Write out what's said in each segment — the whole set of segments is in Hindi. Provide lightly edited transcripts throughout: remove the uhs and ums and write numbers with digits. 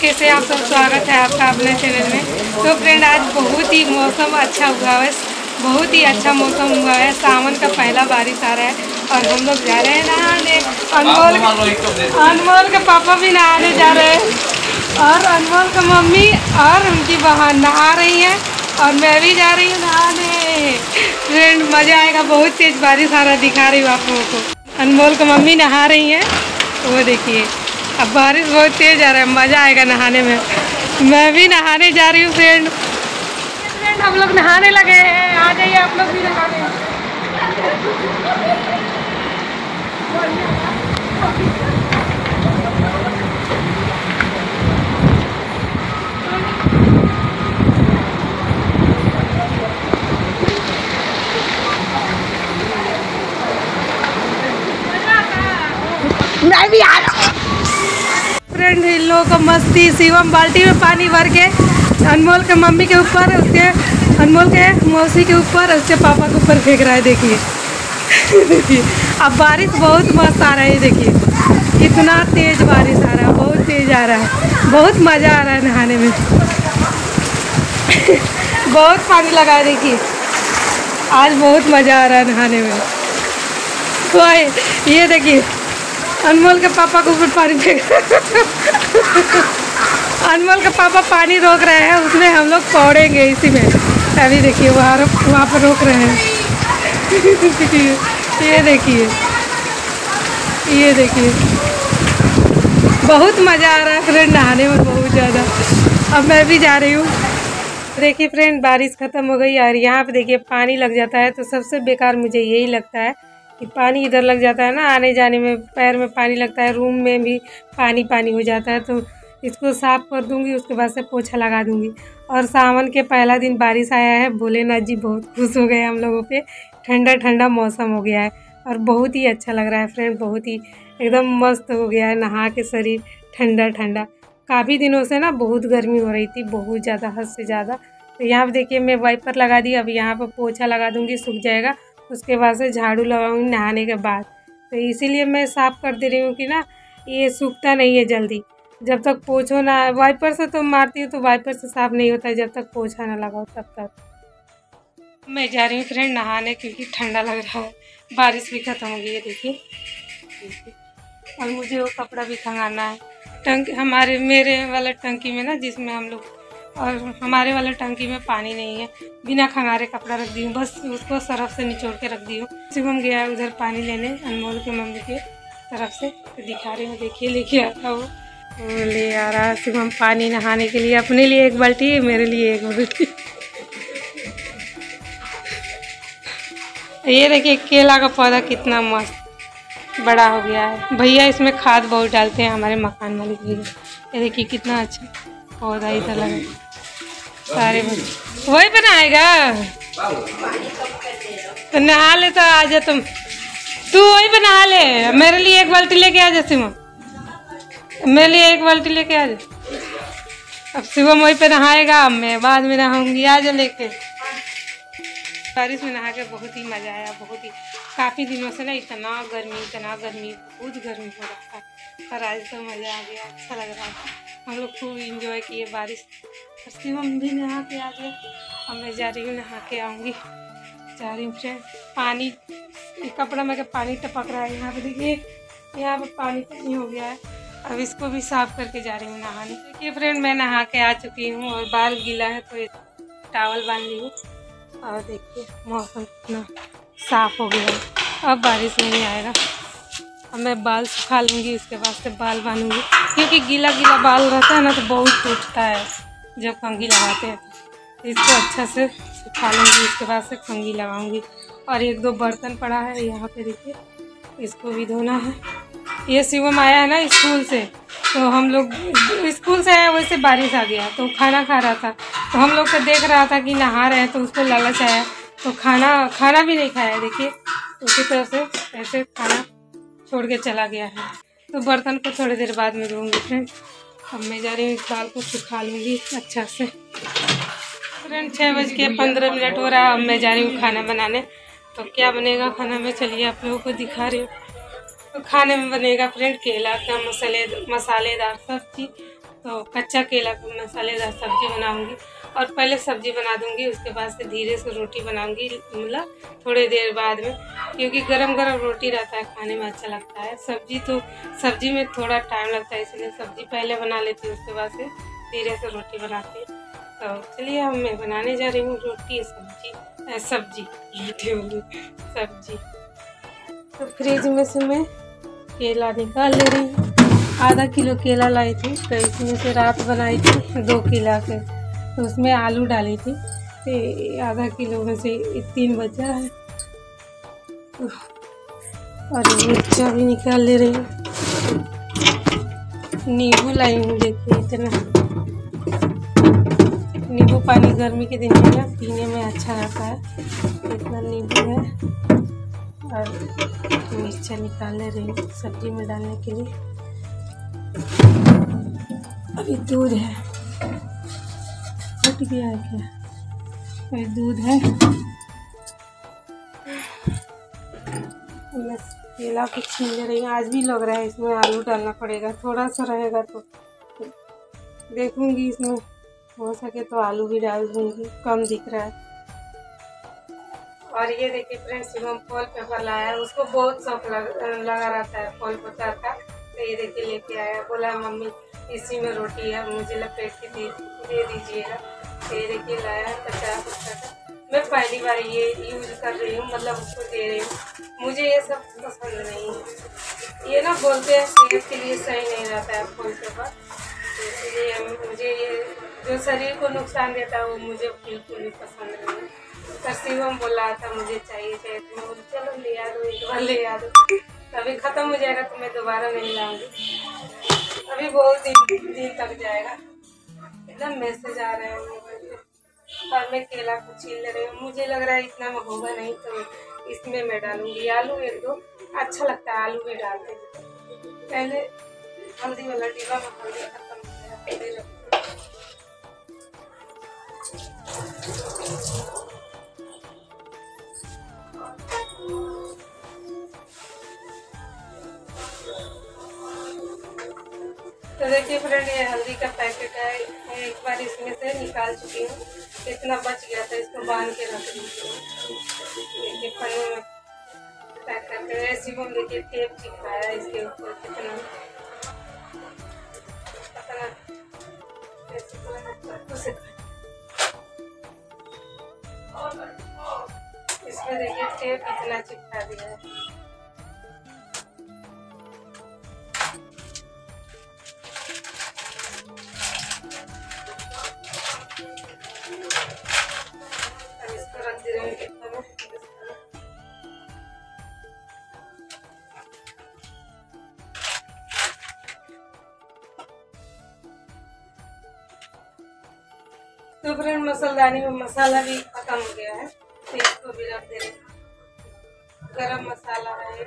कैसे आप सब, स्वागत है आपका अपने चैनल में। तो फ्रेंड आज बहुत ही मौसम अच्छा हुआ है, बहुत ही अच्छा मौसम हुआ है। सावन का पहला बारिश आ रहा है और हम लोग जा रहे हैं नहाने। अनमोल के पापा भी नहाने जा रहे हैं और अनमोल का मम्मी और उनकी बहन नहा रही हैं और मैं भी जा रही हूँ नहाने। फ्रेंड मज़ा आएगा, बहुत तेज़ बारिश आ रहा है, दिखा रही हूँ आप लोगों को। अनमोल का मम्मी नहा रही हैं, वो देखिए अब बारिश बहुत तेज़ आ रहा है, मज़ा आएगा नहाने में। मैं भी नहाने जा रही हूँ फ्रेंड। हम लोग नहाने लगे हैं, आ जाइए आप लोग भी नहाने। मैं भी आ रहा हूँ फ्रेंड। इन लोगों को मस्ती। शिवम बाल्टी में पानी भर के अनमोल के मम्मी के ऊपर, उसके अनमोल के मौसी के ऊपर, उसके पापा के ऊपर फेंक रहा है। देखिए देखिए अब बारिश बहुत मस्त आ रहा है। देखिए कितना तेज़ बारिश आ रहा है, बहुत तेज़ आ रहा है, बहुत मज़ा आ रहा है नहाने में। बहुत पानी लगा है, देखिए आज बहुत मज़ा आ रहा है नहाने में। तो ये देखिए अनमोल के पापा को ऊपर पानी फेंक अनमोल के पापा पानी रोक रहे हैं, उसमें हम लोग पौड़ेंगे इसी में। अभी देखिए वहाँ पर रोक रहे हैं। ये देखिए, ये देखिए बहुत मज़ा आ रहा है फ्रेंड नहाने में, बहुत ज़्यादा। अब मैं भी जा रही हूँ। देखिए फ्रेंड बारिश ख़त्म हो गई और यहाँ पे देखिए पानी लग जाता है तो सबसे बेकार मुझे यही लगता है कि पानी इधर लग जाता है ना, आने जाने में पैर में पानी लगता है, रूम में भी पानी पानी हो जाता है। तो इसको साफ़ कर दूंगी, उसके बाद से पोछा लगा दूंगी। और सावन के पहला दिन बारिश आया है, भोलेनाथ जी बहुत खुश हो गए हम लोगों पे। ठंडा ठंडा मौसम हो गया है और बहुत ही अच्छा लग रहा है फ्रेंड, बहुत ही एकदम मस्त हो गया है। नहा के शरीर ठंडा ठंडा। काफ़ी दिनों से ना बहुत गर्मी हो रही थी, बहुत ज़्यादा, हद से ज़्यादा। तो यहाँ पर देखिए मैं वाइपर लगा दी, अब यहाँ पर पोछा लगा दूँगी, सूख जाएगा। उसके बाद से झाड़ू लगाऊंगी नहाने के बाद। तो इसीलिए मैं साफ़ कर दे रही हूँ कि ना ये सूखता नहीं है जल्दी। जब तक पोछो ना, वाइपर से तो मारती हूँ तो वाइपर से साफ़ नहीं होता है जब तक पोछा ना लगाओ तब तक। मैं जा रही हूँ फ्रेंड नहाने क्योंकि ठंडा लग रहा है, बारिश भी ख़त्म हो गई है। देखिए और मुझे वो कपड़ा भी खंगाना है। मेरे वाला टंकी में ना, जिसमें हम लोग, और हमारे वाले टंकी में पानी नहीं है। बिना खंगारे कपड़ा रख दी हूँ, बस उसको सरफ से निचोड़ के रख दी हूँ। शिवम गया है उधर पानी लेने अनमोल के मम्मी के तरफ से, तो दिखा रही हूँ। देखिए लेके आता वो ले आ रहा है शिवम पानी नहाने के लिए। अपने लिए एक बाल्टी, मेरे लिए एक बाल्टी। ये देखिए केला का पौधा कितना मस्त बड़ा हो गया है। भैया इसमें खाद बहुत डालते हैं, हमारे मकान मालिक भैया। ये देखिए कितना अच्छा पौधा इधर लगा। सारे वही पे नहाएगा तो नहा ले, तो आ जा तुम, तू वही पे नहा ले। मेरे लिए एक बाल्टी लेके आ जा शिवम, मेरे लिए एक बाल्टी लेके आ जा। अब शिवम वही पे नहाएगा, मैं बाद में नहाऊंगी, आ जा लेके। बारिश में नहा के बहुत ही मज़ा आया, बहुत ही। काफ़ी दिनों से ना इतना गर्मी, बहुत गर्मी हो रखा है, पर आज तो मज़ा आ गया, अच्छा लग रहा है। हम लोग खूब इंजॉय किए बारिश। शिवम भी नहा के आ गया, अब मैं जा रही हूँ, नहा के आऊँगी। जा रही हूँ फ्रेंड। पानी कपड़ा में पानी टपक रहा है, यहाँ पे देखिए, यहाँ पे पानी पानी हो गया है। अब इसको भी साफ़ करके जा रही हूँ नहाने। देखिए फ्रेंड मैं नहा के आ चुकी हूँ और बाल गीला है तो टॉवल बांध ली हूँ। और देखिए मौसम कितना साफ़ हो गया है, अब बारिश नहीं आएगा। अब मैं बाल सुखा लूँगी, उसके बाद से बाल बांधूँगी, क्योंकि गीला गीला बाल रहता है ना तो बहुत टूटता है जब कंघी लगाते हैं। तो इसको अच्छा से सुखा लूँगी, उसके बाद से कंघी लगाऊँगी। और एक दो बर्तन पड़ा है यहाँ पे, देखिए इसको भी धोना है। ये शिवम आया है ना स्कूल से, तो हम लोग स्कूल से आया, वैसे बारिश आ गया तो खाना खा रहा था, तो हम लोग को देख रहा था कि नहा रहे हैं तो उसको लालच आया, तो खाना भी नहीं खाया। देखिए उसी तरह से ऐसे खाना छोड़ के चला गया है। तो बर्तन को थोड़ी देर बाद में धोऊंगी फ्रेंड। अब मैं जा रही हूँ, इस बाल को सुखा लूँगी अच्छा से। फ्रेंड 6:15 हो रहा है, अब मैं जा रही हूँ खाना बनाने। तो क्या बनेगा खाना में, चलिए आप लोगों को दिखा रही हूँ। तो खाने में बनेगा फ्रेंड केला का मसालेदार सब्जी तो कच्चा केला का मसालेदार सब्जी बनाऊंगी और पहले सब्जी बना दूंगी, उसके बाद से धीरे से रोटी बनाऊंगी, मतलब थोड़ी देर बाद में, क्योंकि गरम गरम रोटी रहता है खाने में अच्छा लगता है। सब्जी में थोड़ा टाइम लगता है, इसलिए सब्जी पहले बना लेती हूँ, उसके बाद से धीरे से रोटी बनाती हूँ। तो चलिए अब मैं बनाने जा रही हूँ रोटी सब्जी रोटी वाली सब्जी। तो फ्रिज में से मैं केला निकाल ले रही हूँ। आधा किलो केला लाई थी, तो इसमें से रात बनाई थी 2 केला के, तो उसमें आलू डाली थी, तो आधा किलो में से 3 बचा है। और मिर्चा भी निकाल ले रही हूँ। नींबू लाई हूँ, देखिए इतना नींबू पानी गर्मी के दिन में ना पीने में अच्छा रहता है, इतना नींबू है। और मिर्चा निकाल ले रही हूँ सब्जी में डालने के लिए। अभी दूध है, फट गया है क्या? अभी दूध है। मैं केला को छील ले रही हूँ। आज भी लग रहा है इसमें आलू डालना पड़ेगा, थोड़ा सा रहेगा तो देखूंगी, इसमें हो सके तो आलू भी डाल दूंगी, कम दिख रहा है। और ये देखिए फ्रेंड्स, शिवम फॉल पेपर लाया है, उसको बहुत शौक लगा रहता है फॉल पेपर का। तो ये देखिए लेके आया, बोला मम्मी इसी में रोटी है, मुझे लपेट के दे दीजिएगा। तो ये देखिए लाया है 50 रुपये का। मैं पहली बार ये यूज कर रही हूँ, मतलब उसको दे रही हूँ। मुझे ये सब पसंद नहीं है, ये ना बोलते हैं सेहत के लिए सही नहीं रहता है फॉल पेपर, इसलिए मुझे ये जो शरीर को नुकसान देता है वो मुझे बिल्कुल भी पसंद नहीं है। तो शिवम बोला था मुझे चाहिए, तो मैं बोली चलो ले आ दो, एक बार ले आ दो, अभी ख़त्म हो जाएगा तो मैं दोबारा नहीं लाऊंगी। अभी बहुत दिन तक जाएगा। एकदम मैसेज आ रहे हैं मोबाइल पे। और मैं केला को छील ले रही हूँ, मुझे लग रहा है इतना में होगा नहीं, तो इसमें मैं डालूंगी आलू 1-2, अच्छा लगता है आलू भी डालते। पहले हल्दी वाला डिब्बा में हल्दी खत्म हो गया, तो देखिए फ्रेंड, ये हल्दी का पैकेट है, एक बार इसमें से निकाल चुकी हूँ, इतना बच गया था, इसको बांध के रख दीजिए। देखिए पन्ने में पैक करके ऐसी को देखिए टेप चिपकाया है इसके ऊपर, कितना इसमें देखिए टेप इतना चिपका दिया है। तो फ्रेंड मसालदानी में मसाला भी खत्म हो गया है, तो इसको भी रख दे रहे। गरम मसाला है,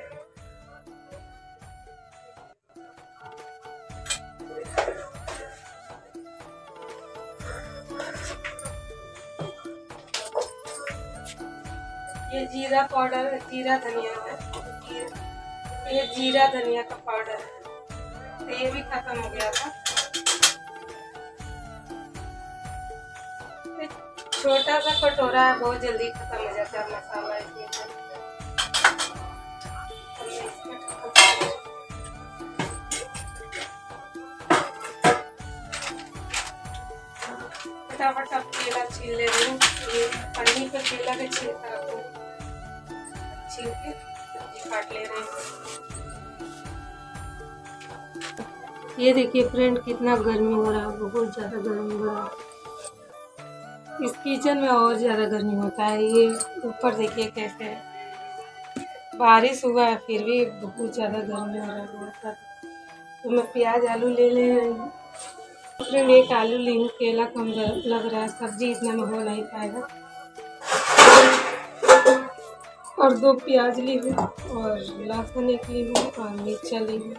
ये जीरा पाउडर, जीरा धनिया है, ये जीरा धनिया का पाउडर है, तो ये भी खत्म हो गया था। छोटा सा कटोरा है, बहुत जल्दी खत्म हो जाता है मसाला इसमें। फटाफट अब केला छील ले रही हूँ, ये पन्नी पे केला के छील के सब्जी काट ले रही हूँ। ये देखिए फ्रेंड, कितना गर्मी हो रहा है, बहुत ज़्यादा गर्मी हो रहा है। इस किचन में और ज़्यादा गर्मी होता है। ये ऊपर देखिए कैसे है, बारिश हुआ है फिर भी बहुत ज़्यादा गर्मी हो रहा है बहुत। तो मैं प्याज आलू ले रही हूँ। फ्रेंड एक आलू ली हूँ, केला कम लग रहा है, सब्जी इतना में हो नहीं पाएगा। और 2 प्याज ली हूँ, और लहसुन एक ली हूँ, और मिर्चा ली हूँ।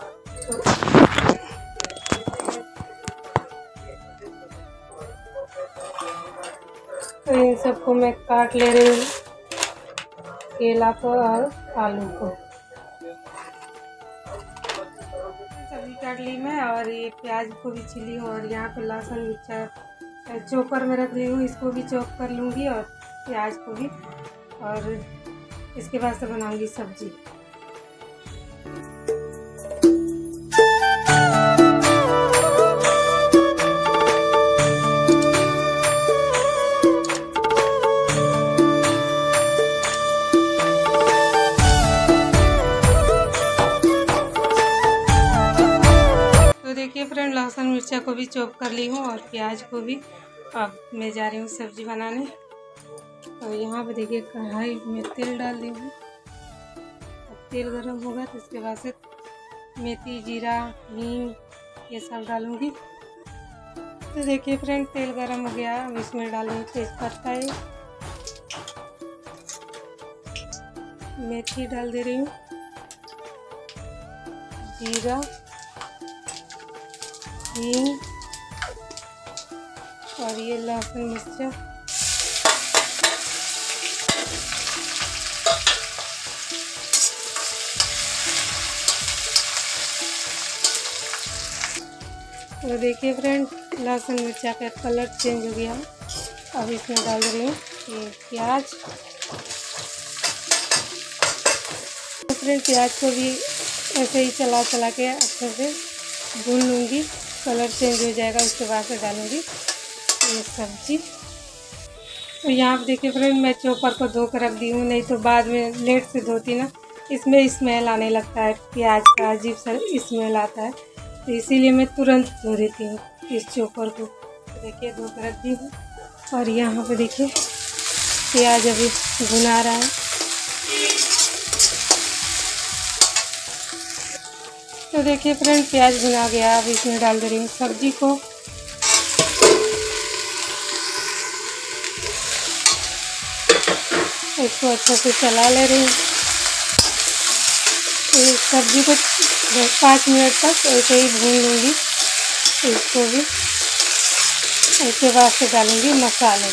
तो इन सबको मैं काट ले रही हूँ, केला को और आलू को। सब्जी काट काट ली मैं, और ये प्याज को भी छिली हूँ, और यहाँ पे लहसुन मिर्चा चॉपर में रख ली हूँ, इसको भी चॉप कर लूँगी, और प्याज को भी, और इसके बाद से बनाऊँगी सब्जी। देखिए फ्रेंड, लहसुन मिर्चा को भी चॉप कर ली हूँ और प्याज को भी। अब मैं जा रही हूँ सब्जी बनाने। और यहाँ पे देखिए कढ़ाई में तेल डाल दी हूँ। अब तेल गरम होगा तो इसके बाद से मेथी, जीरा, हींग ये सब डालूँगी। तो देखिए फ्रेंड, तेल गरम हो गया। अब इसमें डालूँगी तेज़पत्ता, मेथी डाल दे रही हूँ, जीरा, हींग और ये लहसुन मिर्चा। तो देखिए फ्रेंड, लहसुन मिर्चा का कलर चेंज हो गया। अब इसमें डाल रही हूँ ये प्याज। तो फ्रेंड, प्याज को भी ऐसे ही चला चला के अच्छे से भून लूँगी। कलर चेंज हो जाएगा, उसके बाद से डालूँगी ये सब्जी। तो यहाँ पे देखिए फ्रेंड, मैं चॉपर को धो कर रख दी हूँ, नहीं तो बाद में लेट से धोती ना, इसमें स्मेल आने लगता है, प्याज का अजीब सा स्मेल आता है, तो इसीलिए मैं तुरंत धो देती हूँ इस चॉपर को। तो देखिए धो कर रख दी हूँ। और यहाँ पे देखिए प्याज अभी भुना रहा है। तो देखिए फ्रेंड, प्याज भुना गया। अब इसमें डाल दे रही हूँ सब्जी को। इसको अच्छे से चला ले रही हूँ। इस सब्जी को 5 मिनट तक ऐसे ही भून लूँगी इसको भी। इसके बाद से डालूँगी मसाले।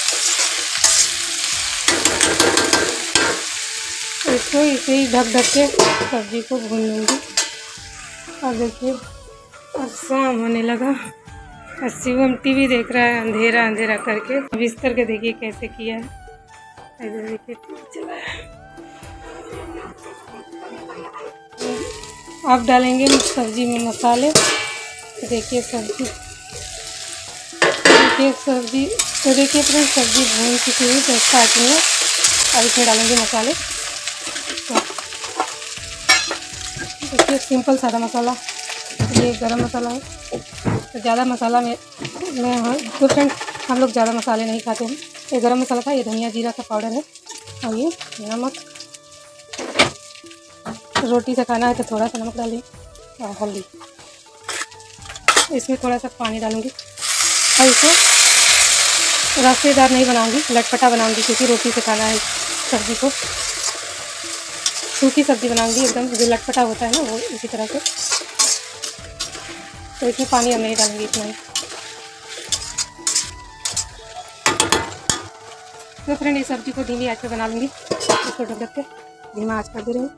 इसको इसे ही ढक ढक के सब्जी को भून लूँगी। और देखिए अब शाम होने लगा और शिवम टीवी देख रहा है अंधेरा अंधेरा करके। बिस्तर के देखिए कैसे किया है, इधर देखिए टीवी चला है। अब डालेंगे सब्जी में मसाले। देखिए सब्जी, तो देखिए फ्रेंड, सब्जी भून चुकी है 10-5 मिनट। अब इसमें डालेंगे मसाले। देखिए सिंपल सादा मसाला, ये गरम मसाला है। तो ज़्यादा मसाला में तो फ्रेंड हम लोग ज़्यादा मसाले नहीं खाते हैं। ये गरम मसाला था, ये धनिया जीरा का पाउडर है, और ये नमक। रोटी से खाना है तो थोड़ा सा नमक डालें, और हल्दी। इसमें थोड़ा सा पानी डालूँगी और इसको रसेदार नहीं बनाऊँगी, लटपटा बनाऊँगी, क्योंकि रोटी से खाना है सब्ज़ी को। सूखी सब्ज़ी बनाऊंगी एकदम, जो लटपटा होता है ना वो, इसी तरह से। तो इसमें पानी अब नहीं डालूंगी, इतना ही। तो फ्रेंड, इस सब्ज़ी को धीमी आंच पे बना लूँगी। इसको ढक ढक के धीमा आंच कर दे रही हूँ।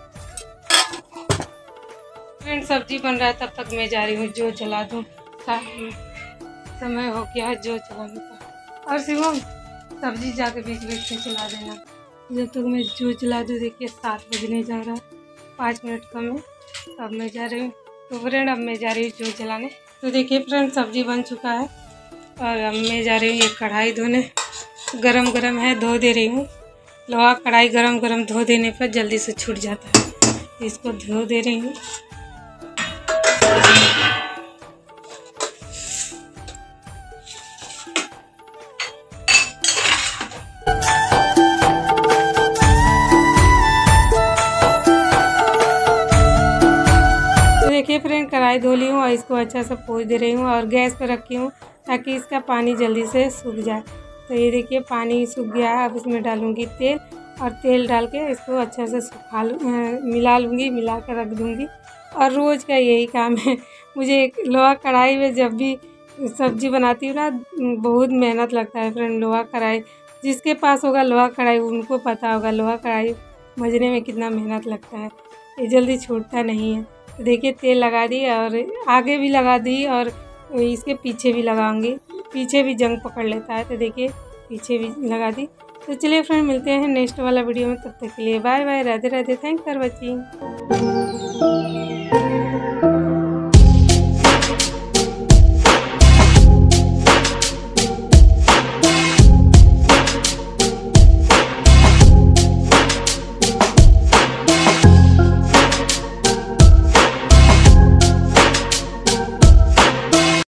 फ्रेंड, सब्ज़ी बन रहा है, तब तक मैं जा रही हूँ जो जला दूँ। समय हो गया है जो जलाने का। और शिवम, सब्ज़ी जाके बीच बीच में चला देना जब तक मैं जो जला दूँ। देखिए 7 बजने जा रहा है, 5 मिनट कम है। अब मैं जा रही हूँ। तो फ्रेंड, अब मैं जा रही हूँ जो जलाने। तो देखिए फ्रेंड, सब्ज़ी बन चुका है, और अब मैं जा रही हूँ ये कढ़ाई धोने। गरम गरम है, धो दे रही हूँ। लोहा कढ़ाई गरम गरम धो देने पर जल्दी से छूट जाता है, इसको धो दे रही हूँ। देखिए फ्रेंड, कढ़ाई धो ली हूँ और इसको अच्छा से पोंछ दे रही हूँ, और गैस पर रखी हूँ ताकि इसका पानी जल्दी से सूख जाए। तो ये देखिए पानी सूख गया है। अब इसमें डालूँगी तेल, और तेल डाल के इसको अच्छा से मिला लूँगी, मिला कर रख दूँगी। और रोज़ का यही काम है मुझे। लोहा कढ़ाई में जब भी सब्ज़ी बनाती हूँ ना, बहुत मेहनत लगता है फ्रेंड। लोहा कढ़ाई जिसके पास होगा लोहा कढ़ाई, उनको पता होगा लोहा कढ़ाई मजने में कितना मेहनत लगता है। ये जल्दी छूटता नहीं है। तो देखिए तेल लगा दी और आगे भी लगा दी और इसके पीछे भी लगाऊंगी, पीछे भी जंग पकड़ लेता है, तो देखिए पीछे भी लगा दी। तो चलिए फ्रेंड, मिलते हैं नेक्स्ट वाला वीडियो में, तब तक के लिए bye bye, Radhe Radhe, thanks for watching.